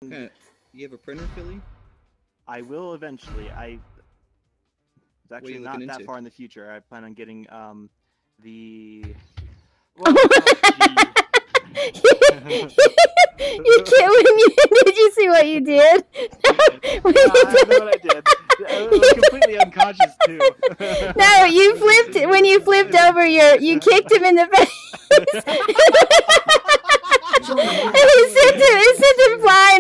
You have a printer, Philly? I will eventually. It's actually not that into? far in the future. I plan on getting the. Well, You can't. Did you see what you did? I know what I did. I was completely unconscious too. No, you flipped when you flipped over you kicked him in the face. And it sent him flying